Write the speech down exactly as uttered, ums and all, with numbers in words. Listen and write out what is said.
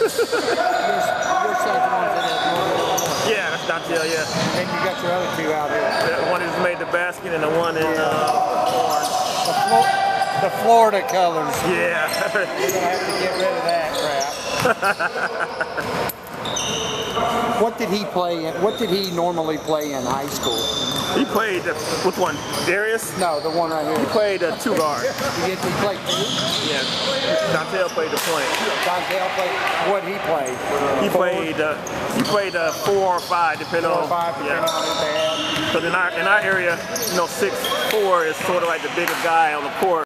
your, your second one's in that Yeah, that's Dontel, yeah. and you got your other two out here. The one that made the basket and the one in uh, The, Flo the Florida colors. yeah. We're gonna have to get rid of that crap. What did he play in? What did he normally play in high school? He played, uh, which one? Darius? No, the one right here. He played uh, two guard. He, did, he played two? Yeah. Dontel played the point. Dontel played, what he played? He Four? played, uh, he played uh, four or five, depending Four on. or five, depending yeah. on who they had. Because in our, in our area, you know, six four is sort of like the biggest guy on the court.